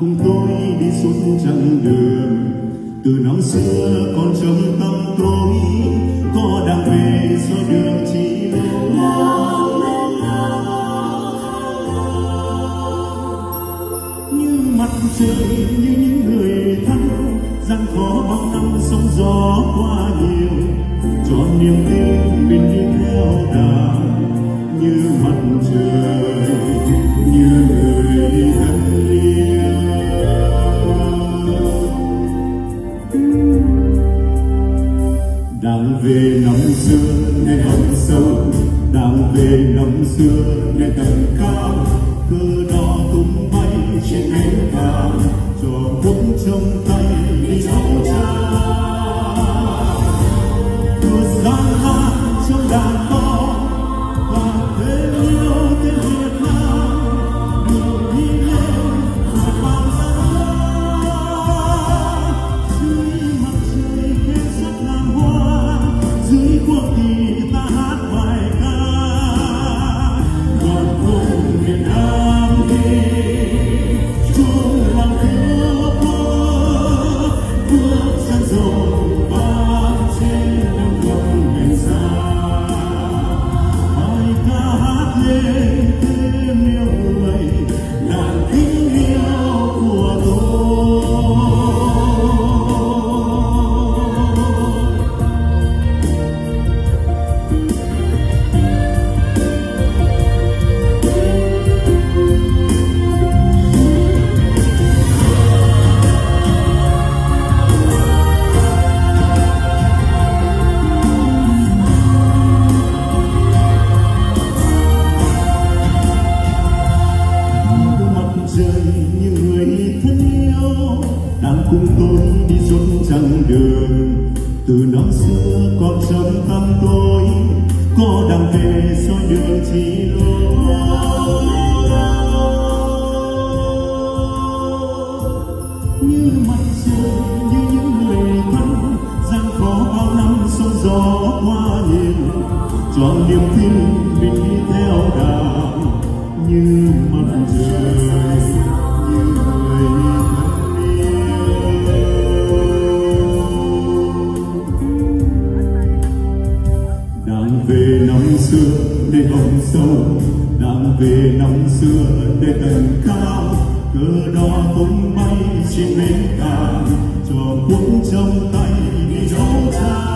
cùng tôi đi suốt chặng đường. Từ năm xưa còn trong tâm tôi có đang về do đường chỉ lối. Như mặt trời như những người thân, gian khó bao năm sóng gió qua nhiều, cho niềm tin mình đi theo đà. Như mặt trời như người thân yêu, đang về năm xưa nơi hồng sâu, đang về năm xưa nơi tầng cao. Cờ đỏ tung bay trên cánh vàng, cho cuốn trong tay đi trong cha. Vừa gian nan trong đàn con và thêm yêu tên Việt Nam, đường đi lên mặt vàng rạng rỡ. Dưới mặt trời khép sắc ngàn hoa, dưới quốc kỳ ta hát bài ca. Đoàn quân Việt Nam đi chung lòng thiếu quốc, bước chân dồn vang trên đường quân miền xa. Bài ca hát lên thêm yêu người, làn kính yêu của tôi. Như người thân yêu đang cùng tôi đi suốt chặng đường. Từ năm xưa còn trong tâm tôi có đang về do đường chỉ lối. Như mặt trời như những người thân, gian khó bao năm sóng gió qua nhiều, cho niềm tin mình đi theo đà. Như mặt trời như người thân yêu, đang về năm xưa nơi hồng sâu, đang về năm xưa nơi tầng cao. Cờ đỏ tung bay trên bến cạn, cho cuốn trong tay đi dấu cha.